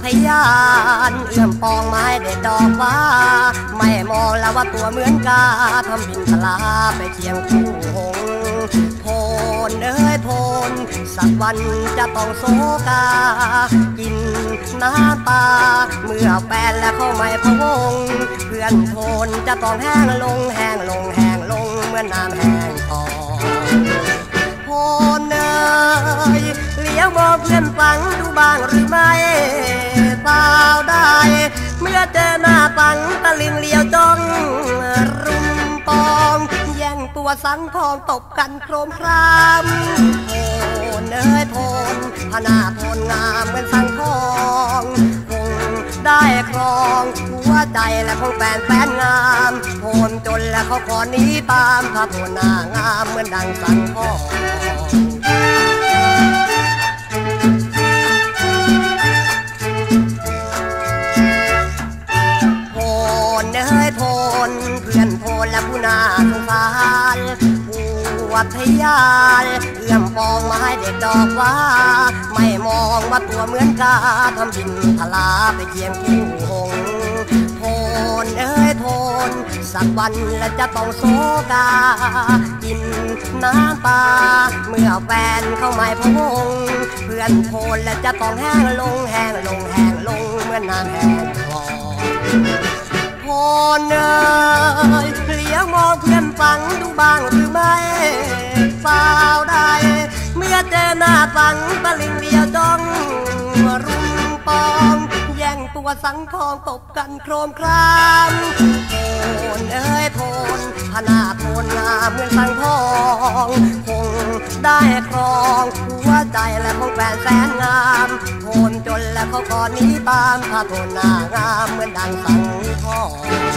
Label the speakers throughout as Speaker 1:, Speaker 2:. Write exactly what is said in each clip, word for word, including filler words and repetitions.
Speaker 1: ทยานเอื้อมปองไม้เด็ดดอกฟ้าไม่มองแล้วว่าตัวเหมือนกาทำบินทลาไปเคียงคู่หงโพนเอ้ยโพนสักวันจะต้องโศกากินน้ำตาเมื่อแฟนและเข้าไม่พะวงเพื่อนโพนจะต้องแห้งลงแห้งลงแห้งลงเมื่อน้ำแห้งต่อโพนเอ้ยเลี้ยวมองเพื่อนฟังดูบ้างหรือไม่เปล่าได้เมื่อเจอหน้าฟังตะลิงเลี้ยวจ้องรุมปองแย่งตัวสังทองตบกันโครมครามโพนเอ้ยโพนพนาโพนงามเหมือนสังทองคงได้ครองหัวใจและของแฟนแฟนงามโพนจนและเขาขอหนีตามถ้าโพนหน้างามเหมือนดังสังทองโพนเอ้ยโพนเพื่อนโพนและผู้น่าสงสารวัทยานเอื้อมปองไม้เด็ดดอกว่าไม่มองว่าตัวเหมือนกาทำบินทลาไปเคียงคู่หงโพนเอ้ยโพนสักวันและจะต้องโศกากินน้ำตาเมื่อแฟนเข้าไม่พะวงเพื่อนโพนและจะต้องแห้งลงแห้งลงแห้งลงเมื่อน้ำแห้งคลอโพนเอ้ยเลี้ยวมองเพื่อนฟังดูบ้างหรือไม่เปล่าได้เมื่อเจอหน้าฟังตะลิงเลี้ยวจ้องรุมปองแย่งตัวสังทองตบกันโครมครามโพนเอ้ยโพนพนาโพนงามเหมือนสังทองคงได้ครองหัวใจและของแฟนแสนงามโพนจนและเขาขอหนีตามถ้าโพนหน้างามเหมือนดังสังทอง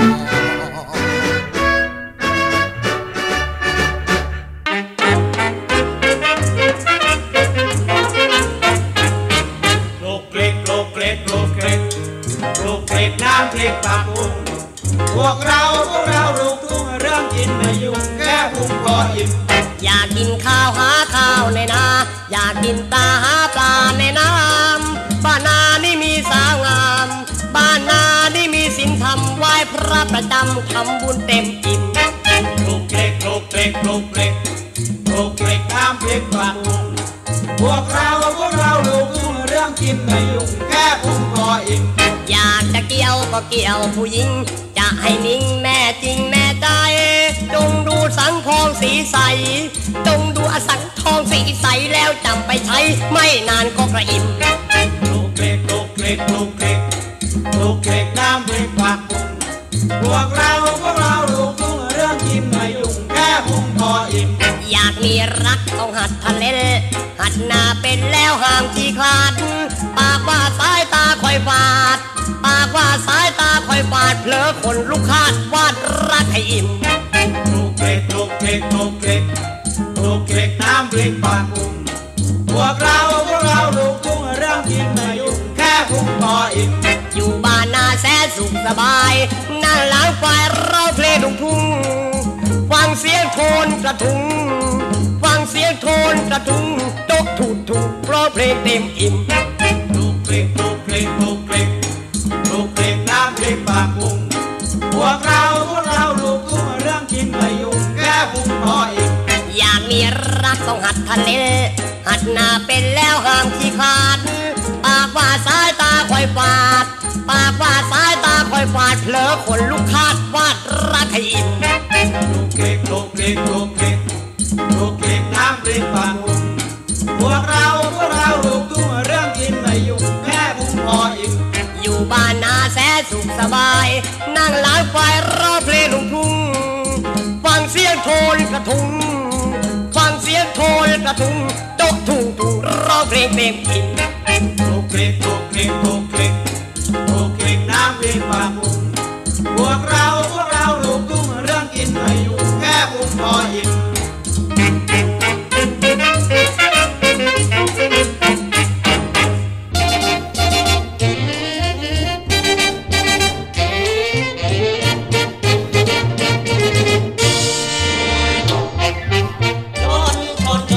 Speaker 2: น้ำพริกปลาปุงพวกเราพวกเราลูกทุ่งเรื่องกินไม่ยุ่งแค่พุงพออิ่ม
Speaker 1: อยากกินข้าวหาข้าวในนาอยากกินปลาหาปลาในน้ำบ้านนานี่มีสาวงามบ้านนานี่มีศีลธรรมไหว้พระประจำทำบุญเต็มอิ่ม
Speaker 2: โลกเล็กโลกเล็กโลกเล็กโลกเล็กน้ำพริกปลาปุงพวกเราพวกเราลูกทุ่งเรื่องกินไม่ยุ่งแค่พุงพออิ่ม
Speaker 1: อยากจะเกี่ยวก็เกี่ยวผู้หญิงจะให้นิ่งแม่จริงแม่ใจจงดูสังทองสีใสจงดูอสังทองสีใสแล้วจำไปใช้ไม่นานก็กระอิ่ม
Speaker 2: ลูกเล็กลูกเล็กลูกเล็กลูกเล็กน้ำพริกปลาปุงพวกเราพวกเราลูกทุ่งเรื่องกินไม่ยุ่งแค่พุงพออิ่ม
Speaker 1: อยากมีรักต้องหัดทะเลหัดหน้าเป็นแล้วห่างที่คลาดปากว่าสายตาคอยฟาดปากว่าสายตาคอยฟาดเผลอคนลูกคาดวาดรักให้อิ่ม
Speaker 2: ลูกเล็กลูกเล็กลูกเล็กลูกเล็กน้ำพริกปลาปุงพวกเราพวกเราลูกทุ่งเรื่องกินไม่ยุ่งแค่พุงพออิ่ม
Speaker 1: อยู่บ้านนาแสนสุขสบายนั่งหลังไฟเราเพลงลูกทุ่งฟังเสียงโทนกระทุงฟังเสียงโทนกระทุงโต๊ะถูกถูกเพราะเพลงเต็มอิ่ม
Speaker 2: ลูกเล็กลูกเล็กลูกเล็กลูกเล็กน้ำพริกปลาปุงพวกเราพวกเราลูกทุ่งเรื่องกินไม่ยุ่งแค่พุงพออิ่ม
Speaker 1: อยากมีรักต้องหัดทะเลหัดหน้าเป็นแล้วห้ามขี้ขาดปากว่าสายตาคอยฟาดปากว่าสายตาคอยฟาดเผลอคนลูกคาดวาดรักให้อิ่ม
Speaker 2: ลูกเล็กลูกเล็กลูกเล็กลูกเล็กน้ำพริกปลาปุงพวกเราพวกเราลูกทุ่งเรื่องกินไม่ยุ่งแค่พุงพออิ่ม
Speaker 1: อยู่บ้านนาแสนสุขสบายนั่งหลังไฟรอเพลงลูกทุ่งฟังเสียงโทนกระทุงฟังเสียงโทนกระทุงโต๊ะถูกถูกรอเพลงเต็มอิ่ม
Speaker 2: ลูกเล็กลูกเล็กลูกเล็กลูกเล็กน้ำพริกปลาปุงพวกเราพวกเราลูกทุ่งเรื่องกินไม่ยุ่งแค่พุงพออิ่ม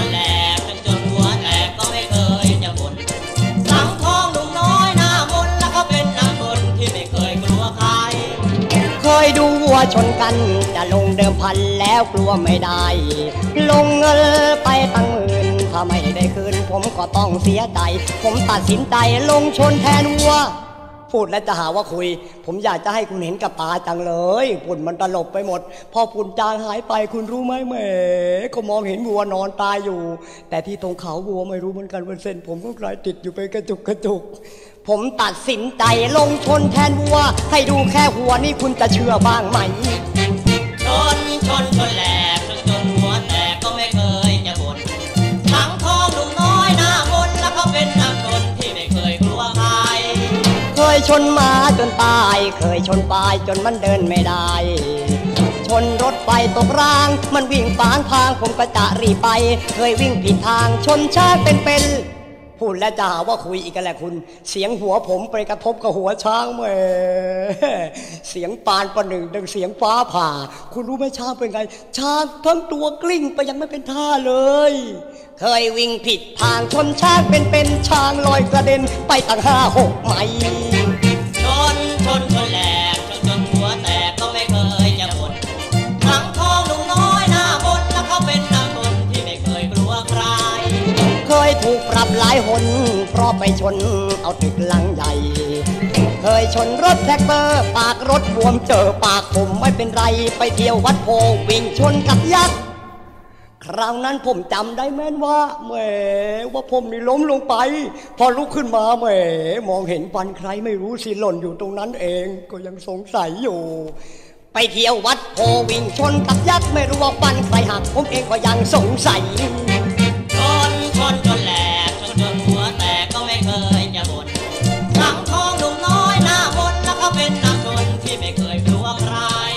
Speaker 1: สังทองหนุ่มน้อยหน้ามนต์ละชนกันจะลงเดิมพันแล้วกลัวไม่ได้ลงเงินไปตั้งหมื่นถ้าไม่ได้คืนผมก็ต้องเสียใจผมตัดสินใจลงชนแทนวัวพูดแล้วจะหาว่าคุยผมอยากจะให้คุณเห็นกับตาจังเลยฝุ่นมันตลบไปหมดพอฝุ่นจางหายไปคุณรู้ไหมแหมก็มองเห็นวัวนอนตายอยู่แต่ที่ตรงเขาวัวไม่รู้เหมือนกันว่าเส้นผมก็กลายติดอยู่ไปกระจุกกระจุกผมตัดสินใจลงชนแทนวัวให้ดูแค่หัวนี่คุณจะเชื่อบ้างไหม
Speaker 3: ชนชนชนแหลกชนจนหัวแตกก็ไม่เคยจะบ่นทั้งทองหนุ่มน้อยหน้ามนแล้วเขาเป็นนักชนที่ไม่เคยกลัวใคร
Speaker 1: เคยชนมาจนตายเคยชนปลายจนมันเดินไม่ได้ชนรถไฟตกรางมันวิ่งฝางทางผมก็จะรีบไปเคยวิ่งผิดทางชนช้างเป็นๆพูดแล้วจะหาว่าคุยอีกกันแหละคุณเสียงหัวผมไปกระทบกับหัวช้างแหมเสียงปานประหนึ่งดังเสียงฟ้าผ่าคุณรู้ไหมช้างเป็นไงช้างทั้งตัวกลิ้งไปยังไม่เป็นท่าเลยเคยวิ่งผิดทางชนช้างเป็นๆช้างลอยกระเด็นไปตั้งห้าหกไมล์
Speaker 3: ชนชนชนแหลกชนจนหัวแตกก็ไม่เคยจะบ่นทั้งทองหนุ่มน้อยหน้ามนแล้วเขาเป็นนักชนที่ไม่เคยกลัวใคร
Speaker 1: เคยถูกปรับหลายหนเพราะไปชนเอาตึกหลังใหญ่เคยชนรถแท็กเตอร์ปากรถบวมเจอปากผมไม่เป็นไรไปเที่ยววัดโพวิ่งชนกับยักษ์คราวนั้นผมจำได้แม่นว่าแหมว่าผมนี่ล้มลงไปพอลุกขึ้นมาแหมมองเห็นฟันใครไม่รู้สิหล่นอยู่ตรงนั้นเองก็ยังสงสัยอยู่ไปเที่ยววัดโพวิ่งชนกับยักษ์ไม่รู้ว่าฟันใครหักผมเองก็ยังสงสัย
Speaker 3: ชนชนชนแหลกชนจนหัวแตกก็ไม่เคยจะบ่นทั้งทองหนุ่มน้อยหน้ามนแล้วเขาเป็นนักชนที่ไม่เคยกลัวใคร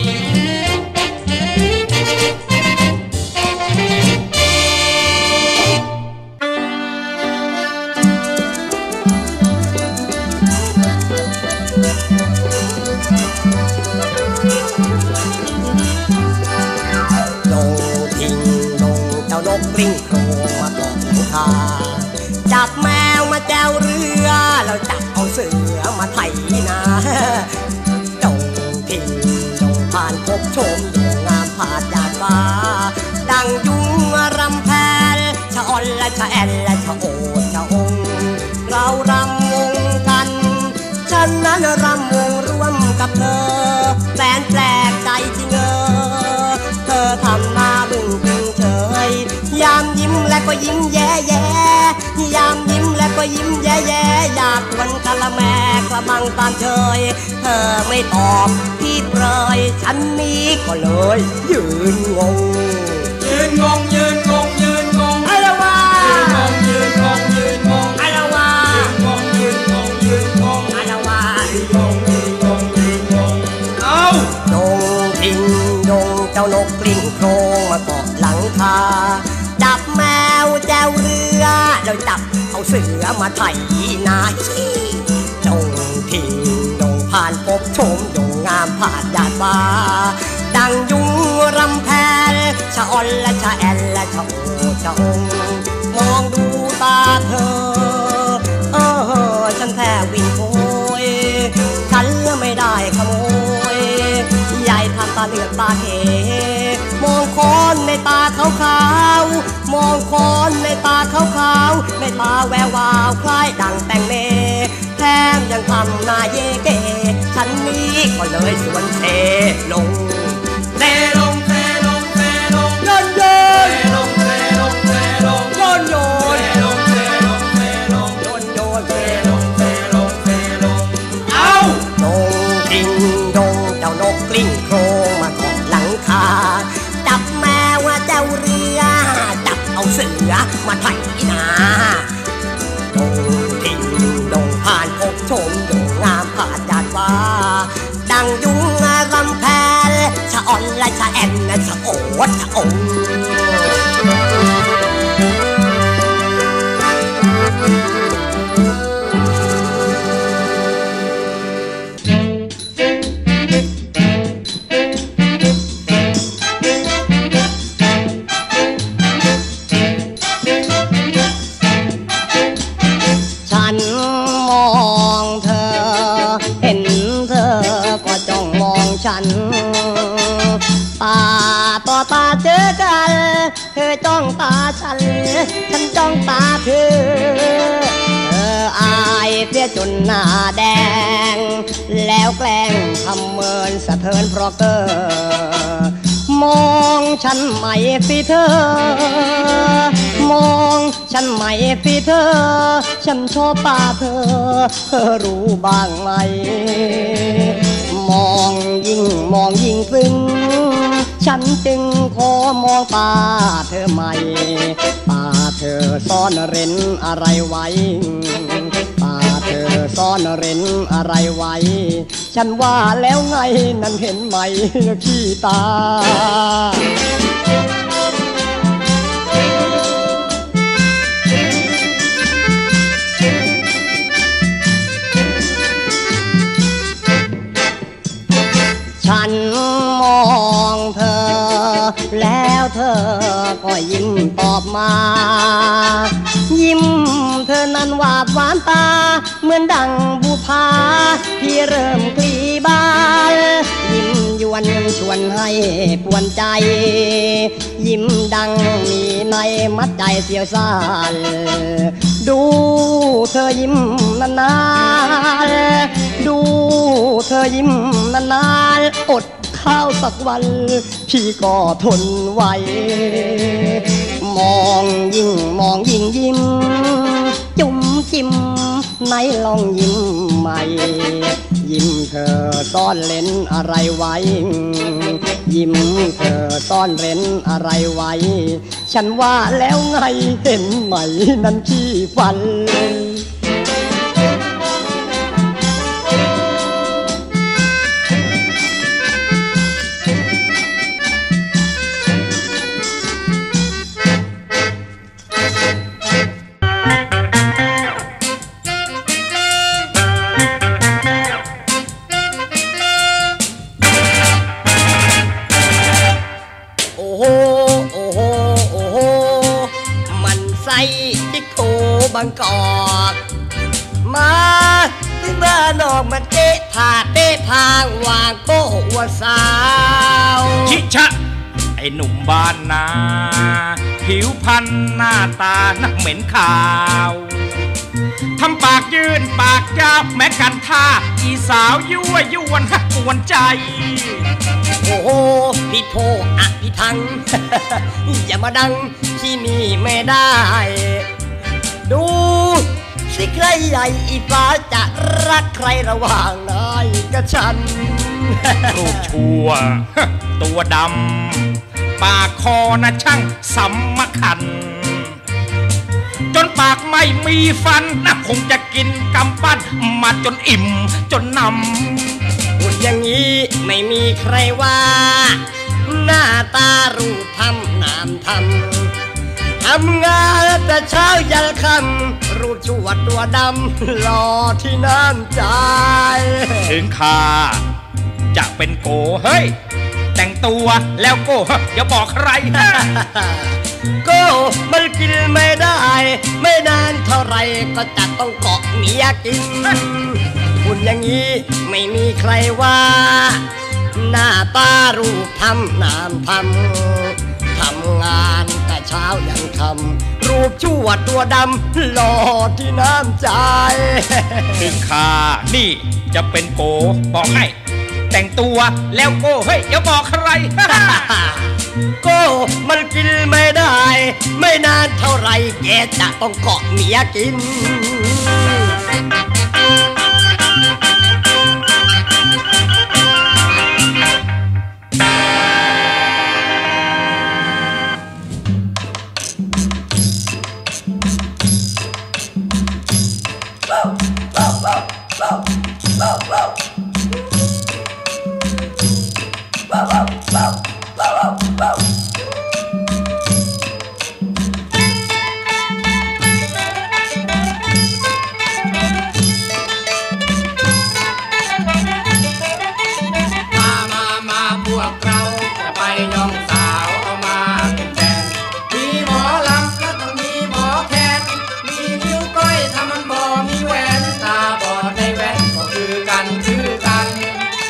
Speaker 1: กลิ้งโครมาตกหลังคาจับแมวมาแจวเรือแล้วจับเอาเสือมาไถนาจงทิ้งจงผ่านพบชมดวงงามผาดยาดฟ้าดังยุงรำแพนชะอ่อนและชะแอนและชะโอดชะองเรารำวงกันฉันนั้นรำวงร่วมกับเธอแสนแปลกใจจริงเออเธอทำหน้าบึ้งบึ้งเฉยยามยิ้มและก็ยิ้มแย่แย่ยามยิ้มและก็ยิ้มแย่แย่อยากวันกะละแมกระมังตามเชยเธอไม่ตอบพี่เปรยฉันนี้ก็เลยยืนงง
Speaker 2: ยืนงงยืนงงยืนงง
Speaker 1: อะไรวะ
Speaker 2: ยืนงงยืนงง
Speaker 1: อะไรวะ
Speaker 2: ยืนงงยืนงงยืนงง
Speaker 1: อะไรวะ
Speaker 2: ยืนงงยืนงงยืนงงเอ้า
Speaker 1: ดงทิ้งดงเจ้านกกลิ้งโครงมาเกาะหลังคาจับแมวแจวเรือแล้วจับเอาเสือมาไถนาจงทิ้งดงผ่านพบชมดงงามผาดยาดฟ้าดังยุงรำแพนชะอ่อนและชะแอนและชะโอชะองมองดูตาเธอเออฉันแท้วิ่งโอยฉันไม่ได้ขโมยใหญ่ทำตาเหลือกตาเขมองคอนในตาขาวๆมองคอนในตาขาวๆในตาแวววาวคล้ายดังแต่งเมแถมยังทำหน้าเย่เก๋ฉันนี้ก็เลยสวนเทลง
Speaker 2: เทลงเทลงเทลง
Speaker 1: โยนโยน
Speaker 2: เทลงเทลงเทลง
Speaker 1: โยนโยน
Speaker 2: เทลงเทลงเทลง
Speaker 1: โยนโยน
Speaker 2: เทลงเทลงเทลงเอ้า
Speaker 1: ดงทิ้งดงเจ้านกกลิ้งโครงมาเกาะหลังคาจับแมวเจ้าเรือจับเอาเสือมาไถนาดงทิ้งดงผ่านพบชมดงงามผาดยาดฟ้าดังยุงรำแพนชะอ่อนและชะแอนและชะโอดชะองฉันมองเธอเห็นเธอก็จ้องมองฉันจ้องตาฉันฉันจ้องตาเธอเธออายเสียจนหน้าแดงแล้วแกล้งทำเมินสะเทินเพราะเกอมองฉันไหมสิเธอมองฉันไหมสิเธอฉันชอบตาเธอเธอรู้บ้างไหมมองยิ่งมองยิ่งซึ้งฉันจึงขอมองตาเธอใหม่ตาเธอซ่อนเร้นอะไรไว้ตาเธอซ่อนเร้นอะไรไว้ฉันว่าแล้วไงนั่นเห็นไหมขี้ตาฉันมองเธอแล้วเธอก็ยิ้มตอบมายิ้มเธอนั้นหวาดหวานตาเหมือนดังบุพาที่เริ่มคลี่บานยิ้มยวนชวนให้ปวนใจยิ้มดังมีในมัดใจเสียวซ่านดูเธอยิ้มนานๆดูเธอยิ้มนานๆอดข้าวสักวันพี่ก็ทนไหวมองยิ่งมองยิ่งยิ้มจุ๋มจิ้มไหนลองยิ้มใหม่ยิ้มเธอซ่อนเร้นอะไรไว้ยิ้มเธอซ่อนเร้นอะไรไว้ฉันว่าแล้วไงเห็นไหมนั้นขี้ฟันบางกอกมาที่บ้านออกมาเตะถาเตะทางวางโก้หัวสาว
Speaker 2: ชิชะไอ้หนุ่มบ้านนาผิวพรรณหน้าตานักเหม็นขาวทำปากยืนปากยาวแม้กันท่าอีสาวยั่วยวนหักกวนใจ
Speaker 1: โอ้โหพี่โพอะพี่ทัง อย่ามาดังที่นี่ไม่ได้ดูสิใครใหญ่อีฟ้าจะรักใครระหว่างนายกับฉัน
Speaker 2: รูปชั่วตัวดำปากคอนะช่างสำมัคคันจนปากไม่มีฟันนะคงจะกินกำปั้นมาจนอิ่มจนนำ
Speaker 1: พูดอย่างนี้ไม่มีใครว่าหน้าตารูปทำนามทำทำงานแต่เช้ายันค่ำรูปชั่วตัวดำหล่อที่น้ำใจ
Speaker 2: ถึงข้าจะเป็นโกเฮ้ยแต่งตัวแล้วโก้อย่าบอกใคร
Speaker 1: โก้มันกินไม่ได้ไม่นานเท่าไรก็จะต้องเกาะเมียกินพูดอย่างนี้ไม่มีใครว่าหน้าตารูปทำนามทำทำงานแต่เช้ายันค่ำรูปชั่วตัวดำหล่อที่น้ำใจ
Speaker 2: ถึงข้านี่จะเป็นโกบอกให้แต่งตัวแล้วโก้เฮ้ยอย่าบอกใคร
Speaker 1: โก้มันกินไม่ได้ไม่นานเท่าไรแกจะต้องเกาะเมียกิน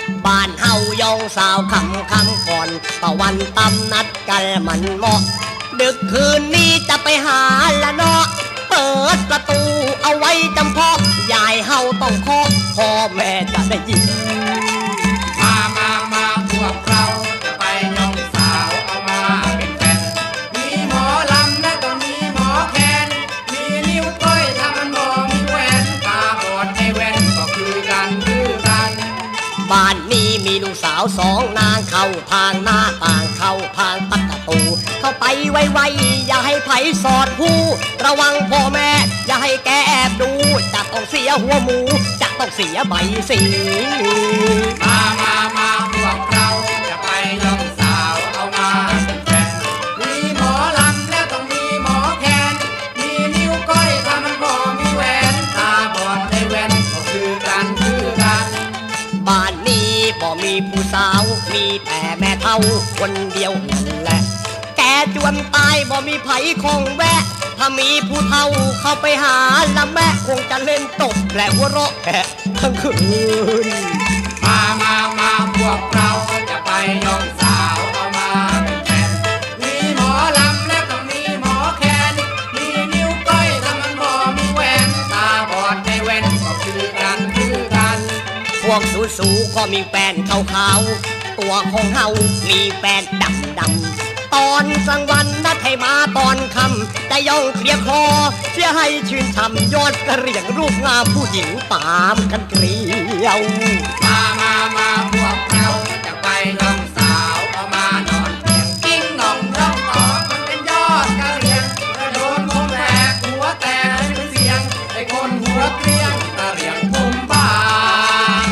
Speaker 1: สาวคำคำก่อนตะวันตำนัดกันมันเหมาะดึกคืนนี้จะไปหาละเนาะเปิดประตูเอาไว้จำเพาะยายเฮาต้องเคาะพ่อแม่จะได้ยิน
Speaker 2: มามามาพวกเราจะไปน้องสาวเอามาเป็นแฟนมีหมอลำและก็มีหมอแคนมีนิ้วก้อยถ้ามันบ่มีแหวนตาบอดในแว่นก็คือกันคือกัน
Speaker 1: บ้านนี้มีลูกสาวสองนางเข้าทางหน้าต่างเข้าทางประตูเข้าไปไวๆอย่าให้ไผสอดผู้ระวังพ่อแม่อย่าให้แกแอบดูจะต้องเสียหัวหมูจะต้องเสียใบสี
Speaker 2: มามามาพวกเราจะไปน้องสาวเอามาเป็นแฟนมีหมอลำและต้องมีหมอแคนมีนิ้วก้อยถ้ามันบ่มีแหวนตาบอดในแว่นก็คือกันคือกัน
Speaker 1: บ้านนี้บ่มีผู้สาวมีแต่แม่เฒ่าคนเดียวนั่นแหละแกจวนตายบ่มีไผคงแวะถ้ามีผู้เฒ่าเข้าไปหาละแม่คงจะเล่นตบและหัวเราะแอะทั้งคืน
Speaker 2: มามามาพวกเราจะไปน้องสาวเอามาเป็นแฟนมีหมอลำและก็มีหมอแคนมีนิ้วก้อยถ้ามันบ่มีแหวนตาบอดในแว่นก็คือกันคือกัน
Speaker 1: พวกสูๆก็มีแฟนขาวๆตัวของเฮามีแฟนดำดำตอนกลางวันนัดให้มาตอนค่ำแต่ย่องเคลียร์คอเชื่อให้ชื่นช่ำยอดกระเหรี่ยงรูปงามผู้หญิงตามกันเกลียว
Speaker 2: มามามาพวกเราจะไปน้องสาวเอามานอนเพียงกิ้งน้องร้องต่อมันเป็นยอดกระเหรี่ยงกระโดนผมแหกหัวแตกเป็นเสียงไอ้คนหัวเกลียงกระเหรี่ยงผมบาง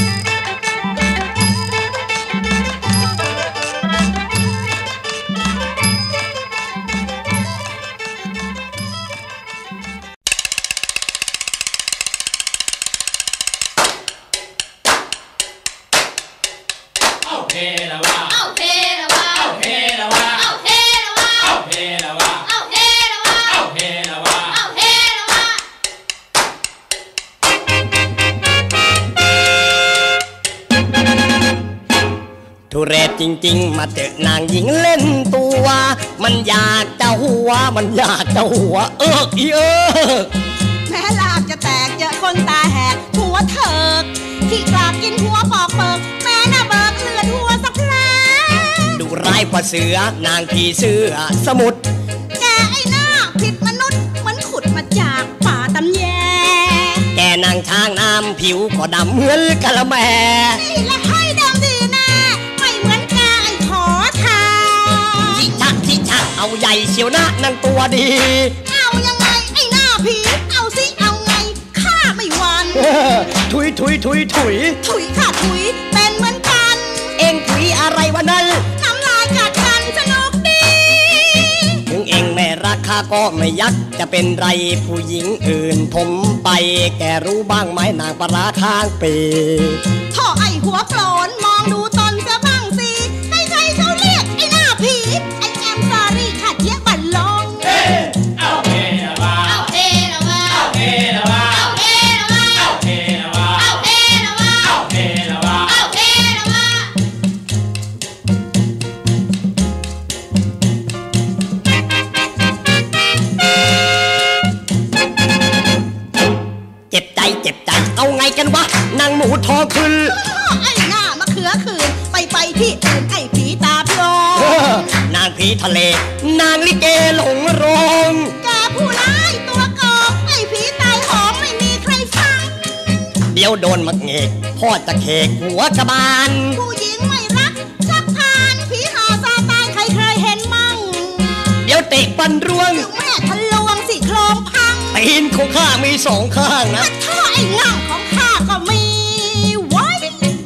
Speaker 1: ทุเรศจริงๆมาเจอนางหญิงเล่นตัวมันอยากจะหัวมันอยากจะหัวเอิกอีเอิก
Speaker 4: แม้ลากจะแตกเจอคนตาแหกหัวเถิกที่กราบกินหัวปอกเปิกแม่น่าเบิกเลือดหัวสักแผล
Speaker 1: ดูร้ายกว่าเสือนางผีเสื้อสมุทร
Speaker 4: แกไอ้หน้าผิดมนุษย์เหมือนขุดมาจากป่าตำแย
Speaker 1: แกนางช้างน้ำผิวก็ดำเหมือนกะละแม
Speaker 4: นี่และให้ดำดีแน่ไม่เหมือนแกไอ้ขอทาน
Speaker 1: ทิชักทิชักเอาใหญ่เชียวนะนางตัวดี
Speaker 4: เอายังไงไอ้หน้าผีเอาสิเอาไงข้าไม่หวั่น
Speaker 1: ถุยถุยถุยถุย
Speaker 4: ถุยข้าถุยเป็นเหมือนกัน
Speaker 1: เอ็งถุยอะไรวะนั่น
Speaker 4: น้ำลายกัดกันสนุกดี
Speaker 1: ถึงเอ็งไม่รักข้าก็ไม่ยักจะเป็นไรผู้หญิงอื่นผมไปแกรู้บ้างไหมนางปลาข้างปี
Speaker 4: ท่อไอ้หัวโกรนมองดูตนเสียบ้างสิให้ใครเขาเรียกไอ้หน้าผีไอ้แอมซารี่ขัดเยอะบันลง
Speaker 2: เฮ้เอาเฮละวะเอาเฮละวะเอาเฮละวะเอาเฮละวะเอาเฮละวะเอาเฮละวะเอาเฮละวะเอาเฮละวะ
Speaker 1: เจ็บใจเจ็บใจเอาไงกันวะนางหมูทองขึ้น
Speaker 4: ไอ้หน้ามะเขือคืนไปไปที่อื่นไอ้ผีตาพลอง
Speaker 1: นางผีทะเลนางลิเกหลงรอง
Speaker 4: แกผู้ร้ายตัวกอบไอ้ผีตายหอมไม่มีใครฟัง
Speaker 1: เดี๋ยวโดนมักเงกพ่อจะเคกหัวกระบาล
Speaker 4: ผู้หญิงไม่รักสักพานผีหาซาตานใครเคยเห็นมั่ง
Speaker 1: เดี๋ยวเตะปันร่วง
Speaker 4: แม่ทะลวงสิโครมพัง
Speaker 1: ตีนของข้ามีสองข้างนะ
Speaker 4: ถ้าไอ้เงาของข้าก็มีไว้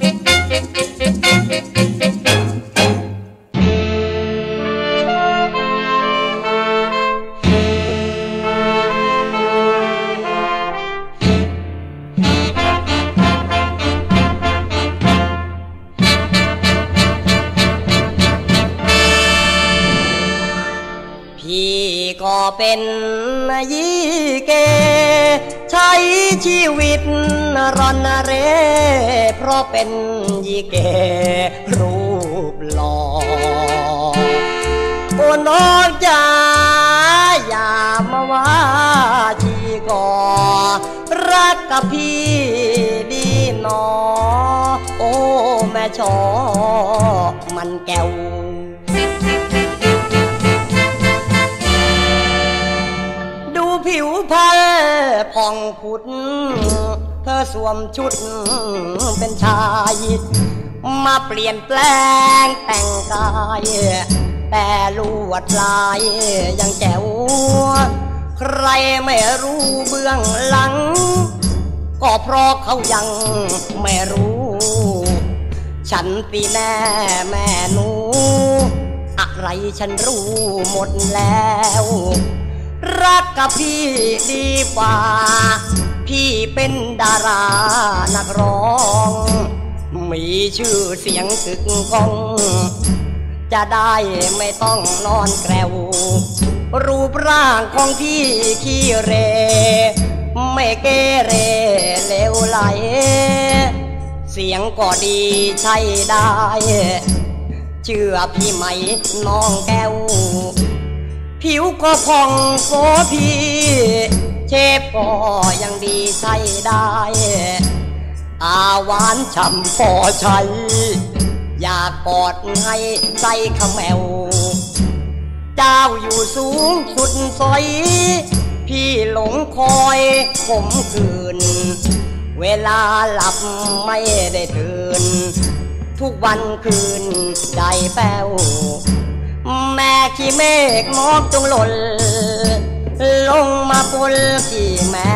Speaker 1: พี่ก็เป็นยี่เกใช้ชีวิตรอนเรเพราะเป็นยี่เกรูปหล่อโอ้นอกจากว่าชีก่อรักกับพี่ดีหนอโอ้แม่ชอมันแก้วดูผิวพรรณผ่องผุดเธอสวมชุดเป็นชายมาเปลี่ยนแปลงแต่งกายแต่ลวดลายยังแจ๋วใครไม่รู้เบื้องหลังก็เพราะเขายังไม่รู้ฉันตีแน่แม่หนูอะไรฉันรู้หมดแล้วรักกับพี่ดีกว่าพี่เป็นดารานักร้องมีชื่อเสียงกึกก้องจะได้ไม่ต้องนอนแกรวรูปร่างของพี่ขี้เรไม่เกเรเลวไหลเสียงก็ดีใช่ได้เชื่อพี่ไหมน้องแก้วผิวก็ผ่องโฟพี่เชฟก็ยังดีใช่ได้อาหวานฉ่ำพอใช้อยากกอดให้ใจขมแมวเจ้าอยู่สูงสุดซอยพี่หลงคอยข่มขืนเวลาหลับไม่ได้ตื่นทุกวันคืนใจแป้วแม่ขี้เมฆหมอกจงหล่นลงมาปนที่แม่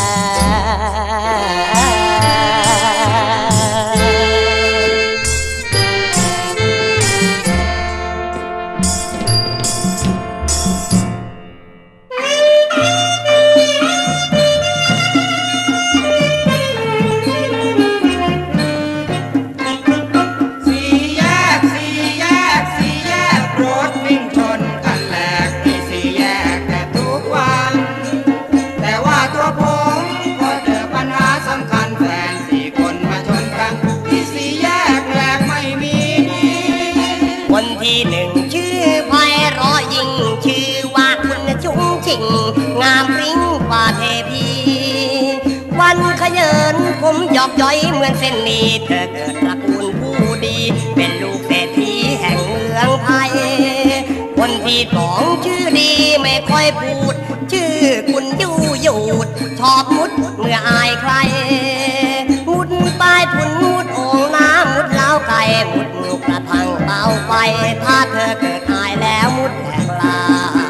Speaker 1: งามพริ้งกว่าเทพีวันขยินผมหยอกย้อยเหมือนเส้นนี้เธอเกิดตระกูลผู้ดีเป็นลูกเศรษฐีแห่งเมืองไทยคนที่สองชื่อดีไม่ค่อยพูดชื่อคุณยู่หยุดชอบมุดเมื่ออายใครมุดใต้ถุนมุดโอ่งน้ำมุดเล้าไก่มุดกระทังเตาไฟถ้าเธอเกิดอายแล้วมุดแหกลา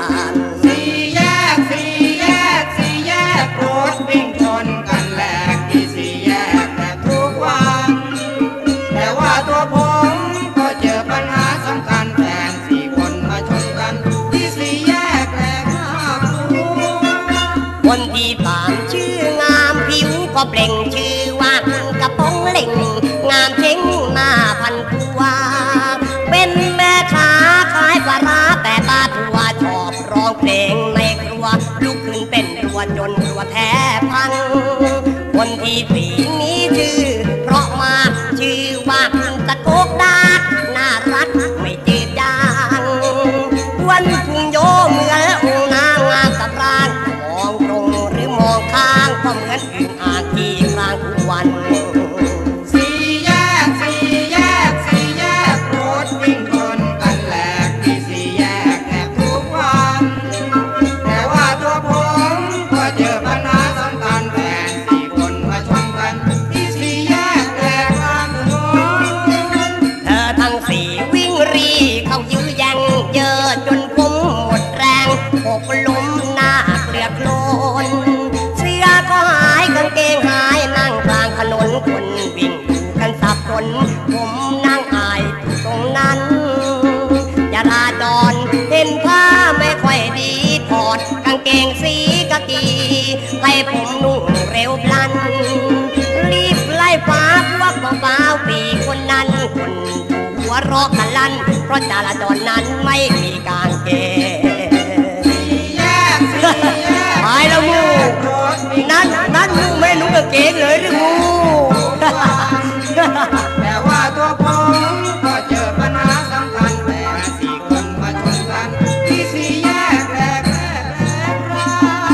Speaker 5: วิ่งชนกันแหลกที่สี่แยกแต่ทุกวันแต่ว่าตัวผมก็เจอปัญหาสำคัญแฟนสี่คนมาชนกันที่สี่แยกแหลกหน้าคู
Speaker 1: คนที่สามชื่องามผิวก็เปล่งชื่อว่าคุณกระป๋องเล่งงามเช้งหน้าพันตัวเป็นแม่ค้าขายปลาร้าแต่ตาถั่วชอบร้องเพลงในครัวลุกขึ้นเต้นรัวจนรัวแทบพังคนที่สี่นี้ชื่อเพราะมากชื่อว่าคุณตะโกกดาน่ารักไม่จืดจางวันทุ่งโยเหมือนองค์นางงามกับร่างมองตรงหรือมองข้างก็เหมือนอึ่งอ่างที่กลางทุกวัน
Speaker 5: สี่แยกสี่แยกสี่แยกรถวิ่งชนกันแหลกที่สี่แยกแทบทุกวันแต่ว่าตัวผมก็เจอปัญหาสำคัญแฟนสี่คนมาชนกันที่สี่แยกแหลกกลางถนน
Speaker 1: เธอทั้งสี่วิ่งรีเข้ายื้อแย่งเยอะจนผมหมดแรงหกล้มหน้าเกลือโคลนเสื้อก็หายกางเกงหายนั่งกลางถนนคนวิ่งกันสับสนผมนั่งอายตรงนั้นจราจรเห็นผ้าไม่ค่อยดีถอดกางเกงสีกะกีให้ผมนุ่งเร็วพลันรีบไล่ฟ้าพวกเบาๆปีคนนั้นคนหัวรอกันลั่นเพราะจราจรนั้นไม่มีกางเกงหายแล้วมูนั้นนั้นมูไม่นุ่งกางเกงเลยหรือมู
Speaker 5: แต่ว่าตัวผมก็เจอปัญหาสำคัญแต่สี่คนมาชนกันที่สี่แยกแหลกแหลก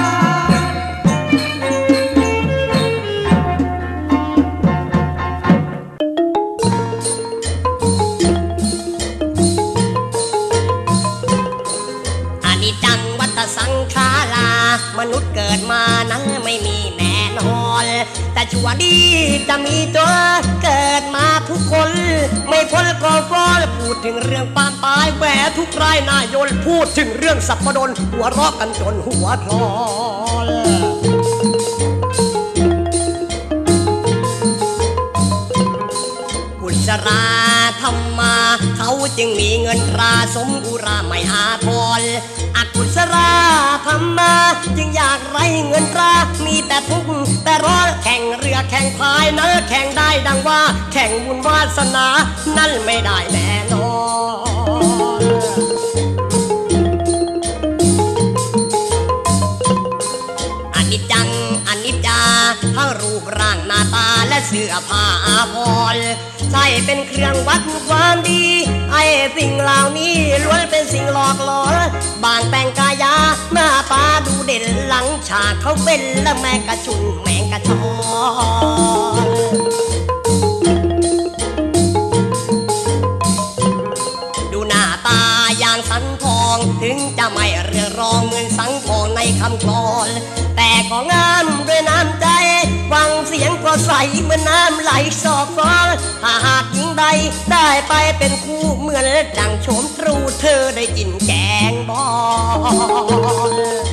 Speaker 1: ว่าดีจะมีตัวเกิดมาทุกคนไม่พ้นก็ฟ้อนพูดถึงเรื่องปานตายแหวทุกรายนายนพูดถึงเรื่องสัพพดลหัวเราะกันจนหัวคลอนกุศลาธรรมาเขาจึงมีเงินตราสมอุราไม่อาทรอกุศลาธรรมาจึงอยากไรเงินตรามีแต่ทุกข์แต่ร้อนแข่งเรือแข่งพายนั้นแข่งได้ดังว่าแข่งบุญวาสนานั่นไม่ได้แน่นอนอนิจจังอนิจจาทั้งรูปร่างหน้าตาและเสื้อผ้าอาภรณ์ใช่เป็นเครื่องวัดความดีไอ้สิ่งเหล่านี้ล้วนเป็นสิ่งหลอกหลอนบางแต่งกายาหน้าตาดูเด่นหลังฉากเขาเป็นและแมงกระชุนแมงกระชอนดูหน้าตาอย่างสันทองถึงจะไม่เรืองรองเหมือนสังทองในคำกลอนแต่ก็งามด้วยน้ำใจฟังเสียงก็ใสเหมือนน้ำไหลสอกฟองถ้าหากหญิงใดได้ไปเป็นคู่เหมือนดังโฉมตรูเธอได้กินแกงบอน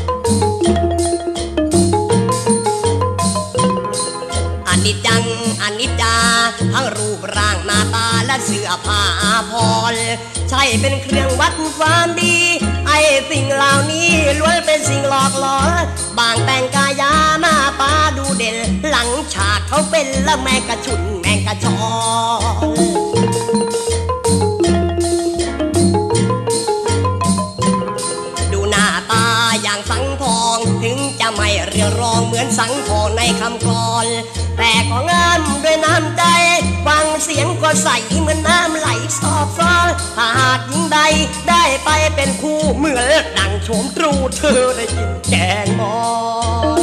Speaker 1: อนิจจังอนิจจาทั้งรูปร่างหน้าตาและเสื้อผ้าอาภรณ์ใช่เป็นเครื่องวัดความดีไอ้สิ่งเหล่านี้ล้วนเป็นสิ่งหลอกหลอนบางแต่งกายาหน้าตาดูเด่นหลังฉากเขาเป็นละแมงกระชุนแมงกระชอนดูหน้าตาอย่างสังทองถึงจะไม่เรียวรองเหมือนสังทองในคำกลอนแต่ก็งามด้วยน้ำใจฟังเสียงก็ใสเหมือนน้ำไหลสอบซ้อนถ้าหากหญิงใดได้ไปเป็นคู่เหมือนดังโฉมตรูเธอได้กินแกงบอน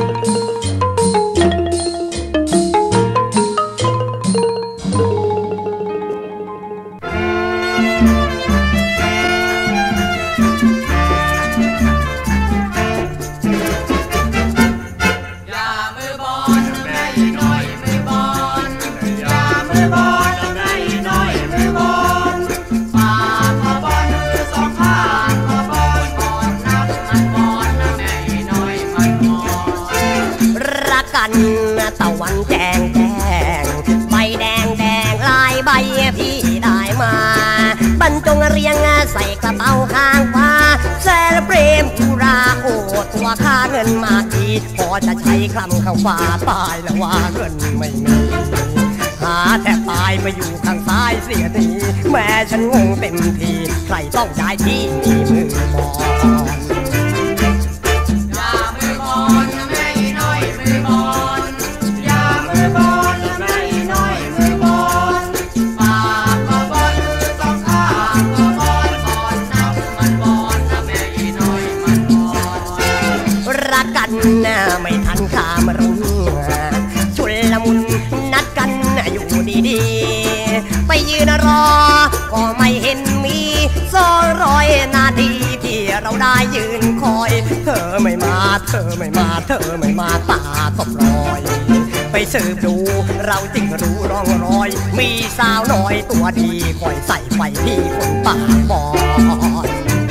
Speaker 1: ตะวันแจงแจงใบแดงแดงลายใบพี่ได้มาบรรจงเรียงใส่กระเป๋าข้างฟ้าแสนเปรมอุราโอตัวค่าเงินมาทีพอจะใช้คำข้างฟ้าตายแล้วว่าเงินไม่มีหาแทบตายมาอยู่ข้างซ้ายเสียทีแม่ฉันงงเต็มทีใครต้องได้ที่มีมือบอลไม่ทันข้ามรุ่งชุลมุนนัดกันอยู่ดีๆไปยืนรอก็ไม่เห็นมีสองร้อยนาทีที่เราได้ยืนคอยเธอไม่มาเธอไม่มาเธอไม่มาตาตบรอยไปสืบดูเราจึงรู้ร่องรอยมีสาวน้อยตัวดีคอยใส่ไฟที่คนปากบอด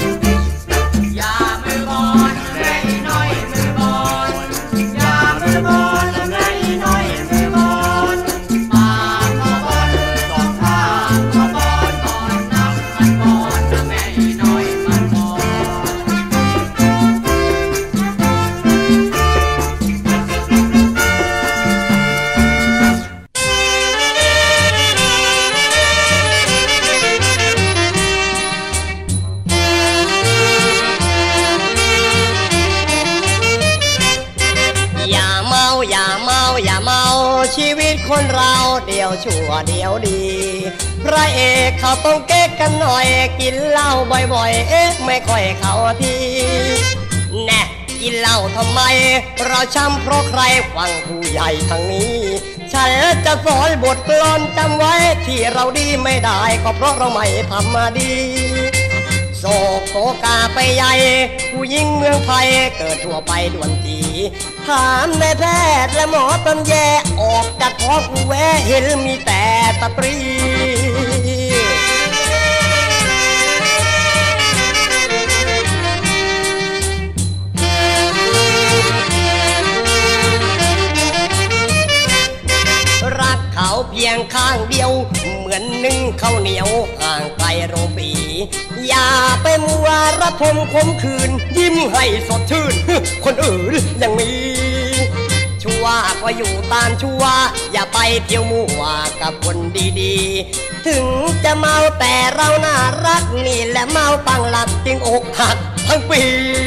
Speaker 1: ชีวิตคนเราเดียวชั่วเดียวดีพระเอกเขาต้องเก๊กกันหน่อยกินเหล้าบ่อยๆเอ๊ะไม่ค่อยเข้าทีแน่กินเหล้าทำไมเราช้ำเพราะใครฟังผู้ใหญ่ทางนี้ฉันจะสอนบทกลอนจำไว้ที่เราดีไม่ได้ก็เพราะเราไม่ทำมาดีโศกโศกาไปใหญ่ผู้หญิงเมืองไทยเกิดทั่วไปด่วนทีถามนายแพทย์และหมอตำแยออกจากท้องกูแวะเห็นมีแต่ตะปรีรักเขาเพียงข้างเดียวเหมือนนึ่งข้าวเหนียวห่างไกลโรปีอย่าไปมัวระทมคมคืนยิ้มให้สดชื่นคนอื่นยังมีชั่วก็อยู่ตามชั่วอย่าไปเที่ยวมั่วกับคนดีๆถึงจะเมาแต่เราน่ารักนี่แหละเมาปังหลักจึงอกหักทั้งปี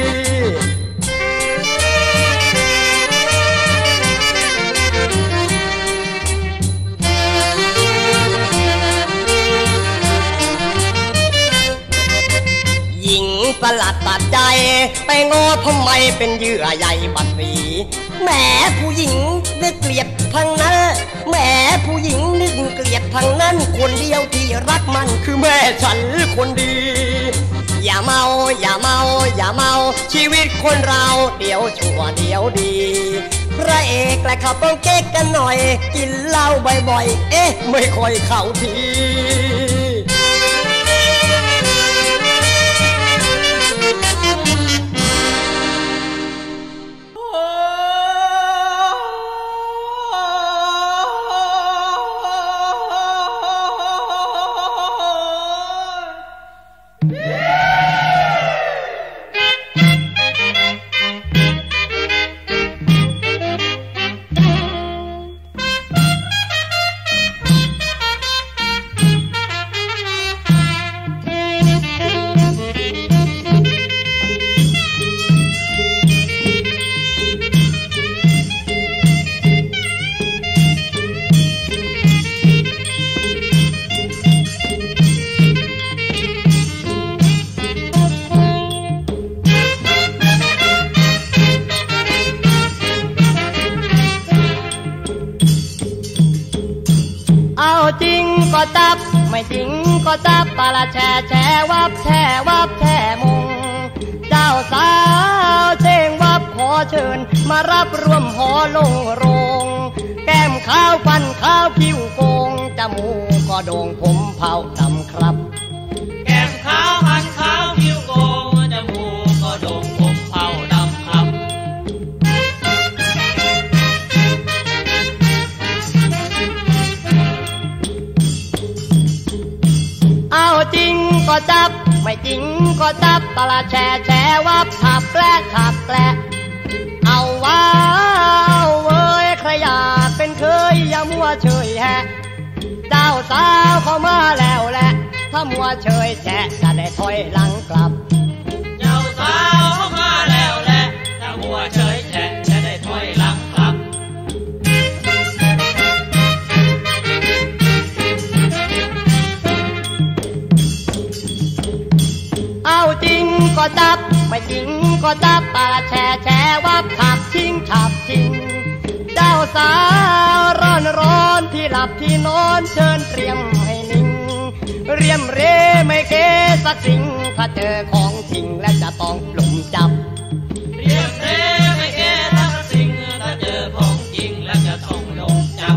Speaker 1: สลัดตัดใจไปงอทำไมเป็นเหยื่อใยบัดสีแหมผู้หญิงนึกเกลียดทั้งนั้นแหมผู้หญิงนึกเกลียดทั้งนั้นคนเดียวที่รักมันคือแม่ฉันคนดีอย่าเมาอย่าเมาอย่าเมาชีวิตคนเราเดี๋ยวชั่วเดี๋ยวดีพระเอกและขับต้องเก๊กกันหน่อยกินเหล้าบ่อยๆเอ๊ะไม่ค่อยเข้าทีก็จับไม่จริงก็จับปลาแช่แช่วับแช่วับแช่มงเจ้าสาวเชิงวับขอเชิญมารับร่วมหอลงโรงแก้มขาวฟันขาวผิวโกงจมูกก็โด่งผมเผาดำครับ
Speaker 3: แก้มขาวฟันขาวผิวโกงจมูกก็โด่งผมเผาดำครับ
Speaker 1: เอาจริงก็จับไม่จริงก็จับตลาดแช่แช่วับขับแกล้ขับแกล้เอาว้าวเว้ยใครอยากเป็นเคยอย่ามัวเฉยแฮะเจ้าสาวเข้ามาแล้วแหละถ้ามัวเฉยแฉะจะได้ถอยหลังกลับ
Speaker 3: เจ้าสาวเข้ามาแล้วแหละถ้ามัวเฉยแฉะจะได้ถอยหลังกลับ
Speaker 1: เอาจริงก็จับไม่จริงก็จับปลาแช่แช่วับขับทิ้งฉับทิ้งเจ้าสาวร้อนร้อนที่หลับที่นอนเชิญเตรียมให้นิ่งเรียมเรไม่เคสักสิ่งถ้าเจอของจริงและจะต้องปลุกจับ
Speaker 3: เรียมเรไม่เคสักสิ่งถ้าเจอของจริงและจะต้องลงจับ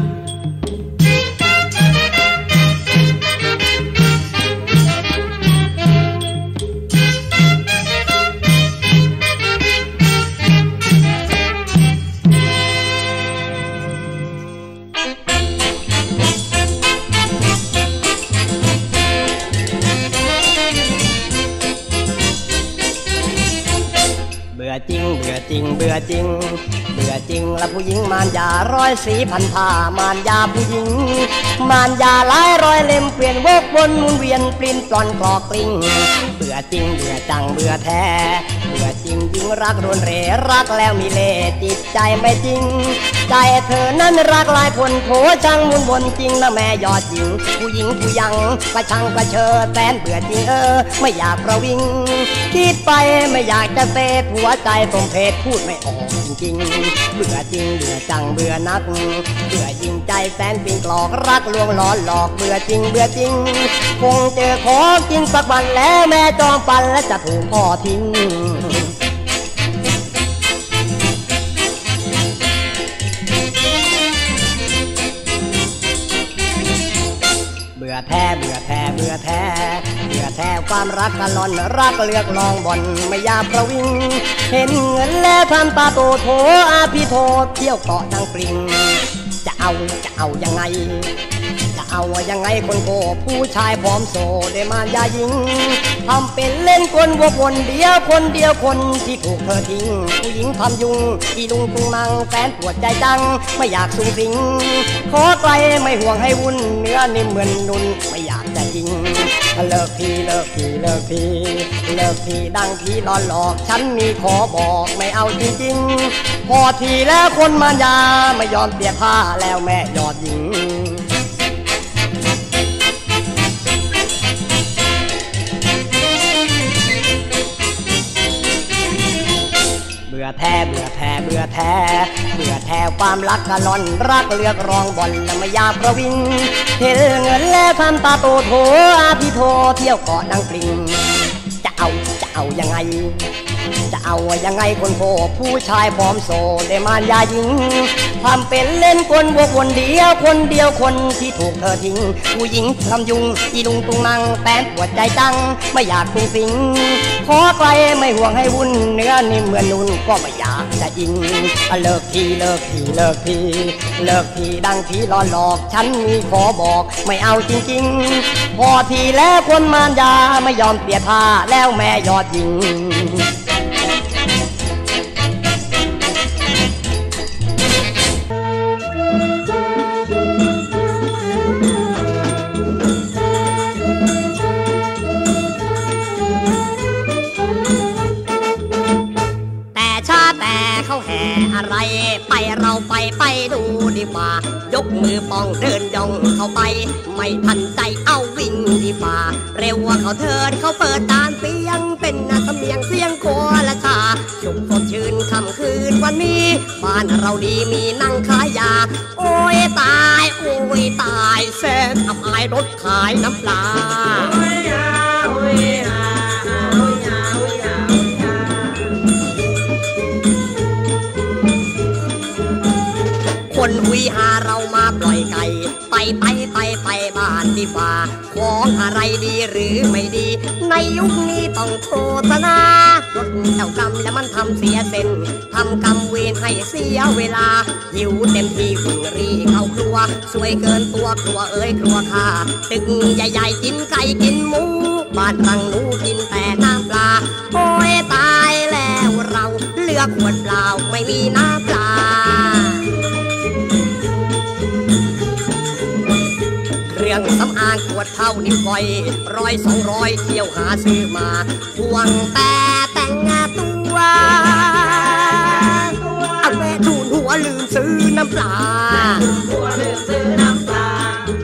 Speaker 1: เบื่อจริงเบื่อจริงเบื่อจริงเบื่อจริงและผู้หญิงมารยาร้อยสีพันผ้ามารยาผู้หญิงมารยาหลายร้อยเล่มเปลี่ยนวกวนหมุนเวียนปลิ้นปลอนกรอกกลิ้งเบื่อจริงเบื่อจังเบื่อแท้เบื่อจริงหญิงรักรุนเรรักแล้วมีเล่ห์จิตใจไม่จริงใจเธอนั้นรักหลายคนโถช่างมุนวนจริงนะแม่ยอดหญิงผู้หญิงผู้ยังประชังประเชิดแสนเบื่อจริงเออไม่อยากประวิงคิดไปไม่อยากจะเซฟหัวใจสมเพศพูดไม่ออกจริงๆเบื่อจริงเบื่อจังเบื่อนักเบื่อจริงใจแสนปิงกลอกรักลวงหลอนหลอกเบื่อจริงเบื่อจริงคงเจอของจริงสักวันแล้วแม่จอมปันและจะถูกพ่อทิ้งเบื่อแท้เบื่อแท้เบื่อแท้เบื่อแท้ความรักกะล่อนรักเลือกลองบ่อนไม่อยากประวิงเห็นเงินแล้วทำตาโตโถอาพี่โทษเที่ยวเกาะดังปริงจะเอาจะเอายังไงจะเอายังไงคนโกผู้ชายพร้อมโซได้มายายิงทำเป็นเล่นคนวัวคนเดียวคนเดียวคนที่ถูกเธอทิ้งผู้หญิงทำยุงอีลุงตุงมังแฟนปวดใจจังไม่อยากสูงสิงขอไกลไม่ห่วงให้วุ่นเนื้อนิ่มเหมือนนุ่นไม่อยากจะจริงเลิกทีเลิกทีเลิกทีเลิกทีดังทีหลอนหลอกฉันมีขอบอกไม่เอาจริงๆพอทีแล้วคนมารยาไม่ยอมเสียท่าแล้วแม่ยอดหญิงเบื่อแท้เบื่อแท้เบื่อแท้เบื่อแท้ความรักกะล่อนรักเลือกรองบ่อนและไม่อยากประวิงเห็นเงินแล้วทำตาโตโถอาพี่โทเที่ยวเกาะดังปริงจะเอาจะเอายังไงจะเอายังไงคนโผผู้ชายพร้อมโซได้มารยาหญิงทำเป็นเล่นคนวัวคนเดียวคนเดียวคนที่ถูกเธอทิ้งผู้หญิงทำยุงอีลุงตุงนังแฟนปวดใจจังไม่อยากตุงสิงขอไกลไม่ห่วงให้วุ่นเนื้อนิ่มเหมือนนุ่นก็ไม่อยากจะยิงเลิกทีเลิกทีเลิกทีเลิกทีดังทีหลอนหลอกฉันมีขอบอกไม่เอาจริงๆพอทีแล้วคนมารยาไม่ยอมเสียท่าแล้วแม่ยอดหญิงเขาแห่อะไรไปเราไปไปดูดีกว่ายกมือป้องเดินย่องเข้าไปไม่ทันใจเอาวิ่งดีกว่าเร็วว่าเขาเถิดเขาเปิดตานเสียงเป็นสำเนียงเสียงโคละชาชุมสดชื่นค่ำคืนวันนี้บ้านเราดีมีนั่งขายยาโอ้ยตายโอ้ยตายแสนอับอายรถขายน้ำปลาคนหุยหาเรามาปล่อยไก่ไปไปไปไปบ้านดีกว่าของอะไรดีหรือไม่ดีในยุคนี้ต้องโฆษณารถเจ้ากรรมแล้วมันทำเสียเส้นทำกรรมเวรให้เสียเวลาหิวเต็มที่ฝุ่นรีเข้าครัวสวยเกินตัวครัวเอ้ยครัวข้าตึกใหญ่ๆกินไก่กินหมูบ้านรังหนูกินแต่น้ำปลาโอ้ยตายแล้วเราเหลือขวดเปล่าไม่มีน้ำปลาเครื่องสำอางขวดเท่านิ้วก้อยร้อยสองร้อยเที่ยวหาซื้อมาพวงแต่แต่งตัวเอาแม่ทูนหัวลืมซื้อน้ำปลาหัวลืมซื้อน้ำปลา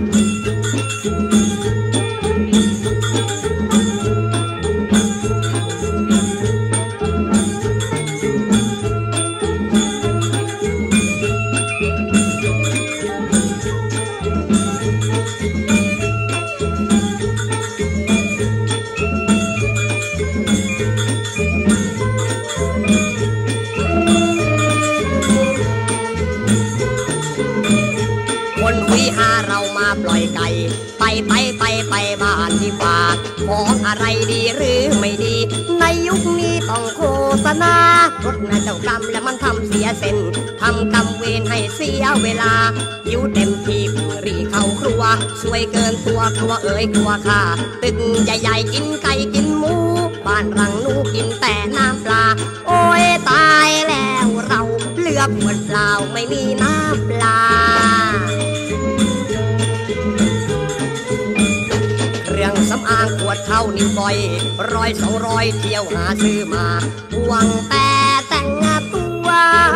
Speaker 1: หาเรามาปล่อยไก่ไปไปไปไปบ้านดีกว่าของอะไรดีหรือไม่ดีในยุคนี้ต้องโฆษณารถนะเจ้ากรรมและมันทำเสียเส้นทำกรรมเวรให้เสียเวลาหิวเต็มที่รีเข้าครัวสวยเกินตัวครัวเอ้ยครัวข้าตึกใหญ่ๆกินไก่กินหมูบ้านรังหนูกินแต่น้ำปลาโอ้ยตายแล้วเราเหลือขวดเปล่าไม่มีน้ำปลาเครื่องสำอางปวดเข้านิ้วก้อยร้อยสองร้อยเที่ยวหาซื้อมาหวังแต่แต่งตัว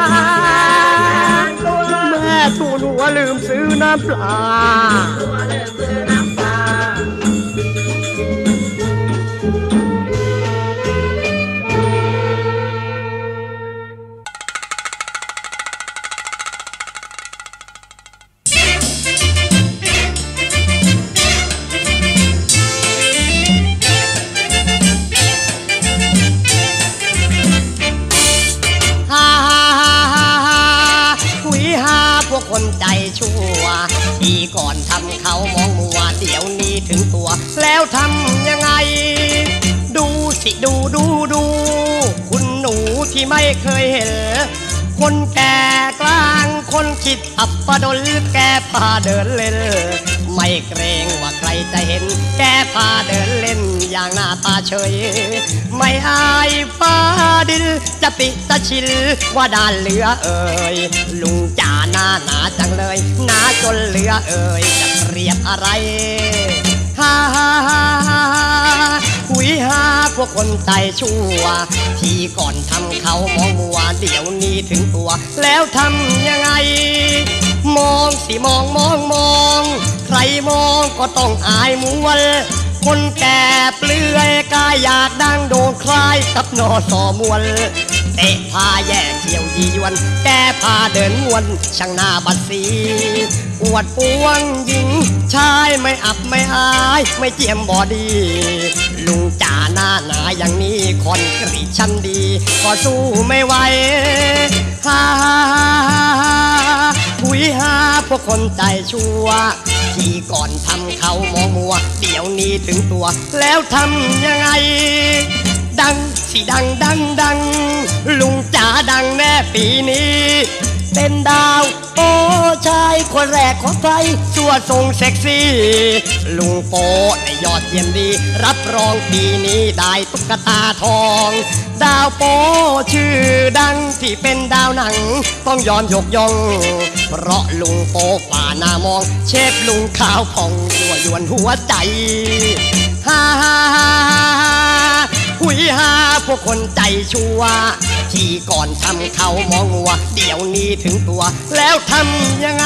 Speaker 1: แม่ทูลหัวลืมซื้อน้ำปลาคนใจชั่วที่ก่อนทำเขามองมัวเดี๋ยวนี้ถึงตัวแล้วทำยังไงดูสิดูดูดูคุณหนูที่ไม่เคยเห็นคนแก่กลางคนคิดอับปะดลแกพาเดินเล่นไม่เกรงว่าใครจะเห็นแกพาเดินเล่นอย่างหน้าตาเฉยไม่อายฟ้าดินจะปิตะชิลว่าด้านเหลือเอ่ยลุงจ่าหน้าหนาจังเลยหนาจนเหลือเอ่ยจะเปรียบอะไรฮ่าฮ่าฮ่าฮ่าหุยฮ่าพวกคนใจชั่วที่ก่อนทำเขามองมัวเดี๋ยวนี้ถึงตัวแล้วทำยังไงมองสิมองมองมองใครมองก็ต้องอายมวลคนแก่เปลือยกายอยากดังโด่งคล้ายกับนอสอมวลเตะพาแย่เที่ยวยียวนแกพาเดินมวนช่างหน้าบัดสีอวดปวงหญิงชายไม่อับไม่อายไม่เจียมบอดีลุงจ่าหน้าหนาอย่างนี้คอนกรีตชั้นดีก็สู้ไม่ไหวฮ่าฮ่าฮ่าฮ่าหุยฮ่าพวกคนใจชั่วที่ก่อนทำเขามองมัวเดี๋ยวนี้ถึงตัวแล้วทำยังไงดังสิดังดังดังลุงจ๋าดังแน่ปีนี้เป็นดาวโอ้ชายคนแรกของไทยสัวทรงเซ็กซี่ลุงโปในยอดเยี่ยมดีรับรองปีนี้ได้ตุ๊กตาทองดาวโปชื่อดังที่เป็นดาวหนังต้องยอมยกย่องเพราะลุงโปฝ่าหน้ามองเชฟลุงขาวผ่องยั่วยวนหัวใจฮ่าฮ่าฮ่าหุยฮ่าพวกคนใจชั่วที่ก่อนทำเขามองมัวเดี๋ยวนี้ถึงตัวแล้วทำยังไง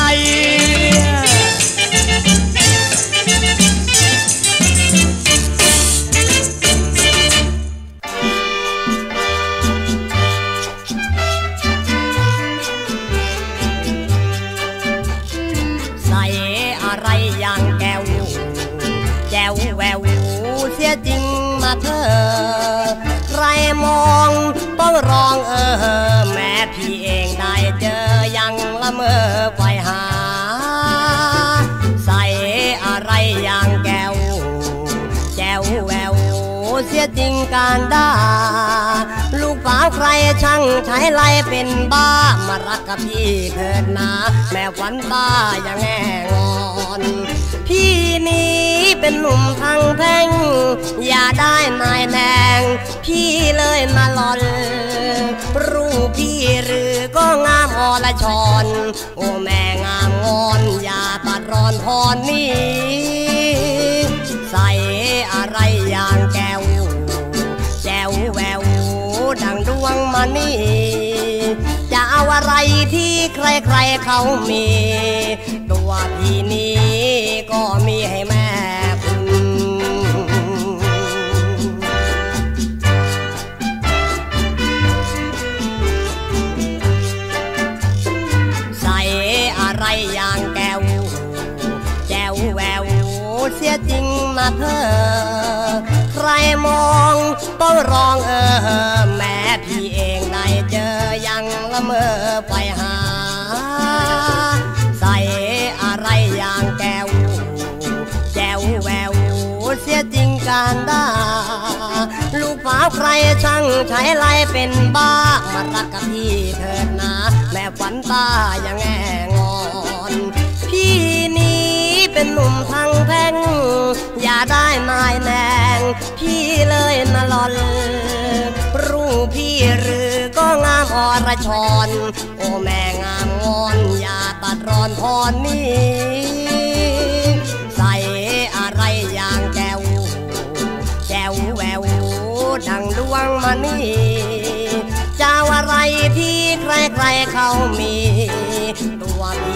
Speaker 1: ใส่อะไรอย่างแก้วแก้วแววเสียจริงมาเธอใครมองต้องร้องเออแม้พี่เองได้เจอยังละเมอไฟหาใส่อะไรอย่างแก้วแก้วแววเสียจริงการด่าลูกสาวใครช่างใช้ไล่เป็นบ้ามารักกับพี่เถิดนะแม่ฝันตาอย่างแง่งอนพี่นี้เป็นหนุ่มทางแพ่งอย่าได้นายแนงพี่เลยมาหลอนรูปพี่หรือก็งามอรชรโอ้แม่งามงอนอย่าตัดรอนพรนี้ใส่อะไรอย่างแก้วแก้วแววดังดวงมณีจะเอาอะไรที่ใครๆเขามีตัวพี่นี้ก็มีให้แม่คุณใส่อะไรอย่างแก้วแก้วแววเสียจริงมาเธอใครมองต้องร้องเออแม่พี่เองได้เจอยังละเมอไปหาใส่อะไรอย่างแก้วแก้วแววเสียจริงการด่าลูกสาวใครช่างใช้ไล่เป็นบ้ามารักกับพี่เถิดนะแม่ฝันตาอย่างแง่งอนพี่นี้เป็นหนุ่มทางแพ่งอย่าได้นายแนงพี่เลยมาหลอนรูปพี่หรือก็งามอรชรโอ้แม่งามงอนอย่าตัดรอนพรนี้ใส่อะไรอย่างแก้วดวงมณีเจ้าอะไรที่ใครๆเขามีตัวพี่